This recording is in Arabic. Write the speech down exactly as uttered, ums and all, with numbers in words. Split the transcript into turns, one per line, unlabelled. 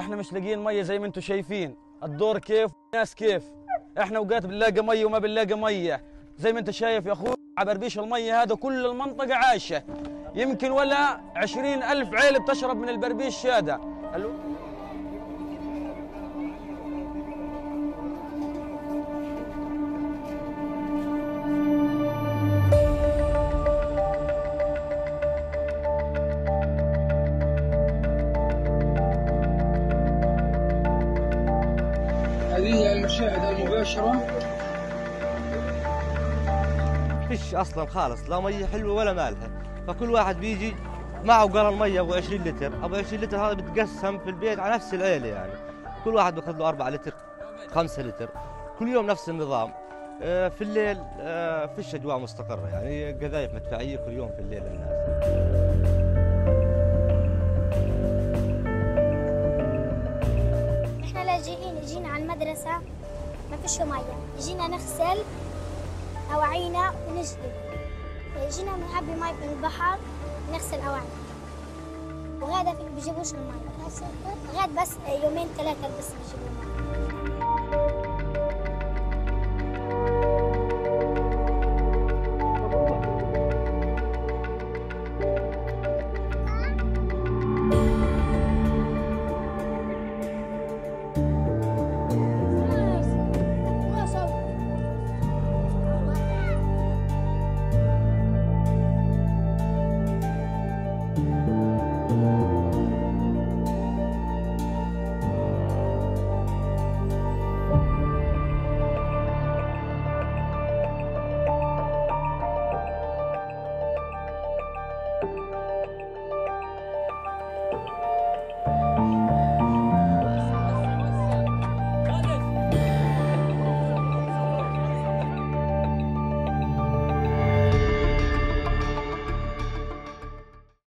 احنا مش لاقيين ميه زي ما انتم شايفين، الدور كيف والناس كيف. احنا اوقات بنلاقي ميه وما بنلاقي ميه، زي ما انت شايف يا اخوي على بربيش الميه هذا كل المنطقه عايشه، يمكن ولا عشرين ألف عيله بتشرب من البربيش هذا.
هذه المشاهدة المباشرة.
فيش اصلا خالص، لا ميه حلوه ولا مالحه، فكل واحد بيجي معه قرن ميه ابو عشرين لتر، ابو عشرين لتر هذا بتقسم في البيت على نفس العيله، يعني كل واحد بياخذ له أربعة لتر خمسة لتر، كل يوم نفس النظام. في الليل فيش اجواء مستقره، يعني قذايف مدفعيه كل يوم في الليل للناس.
احنا لاجئين اجينا على المدرسة ما فيش مية، اجينا نغسل أواعينا ونجلي، اجينا بنعبي مي من البحر نغسل أواعينا، وغادا بيجيبوش المي، غاد بس يومين ثلاثة بس بيجيبوا المي.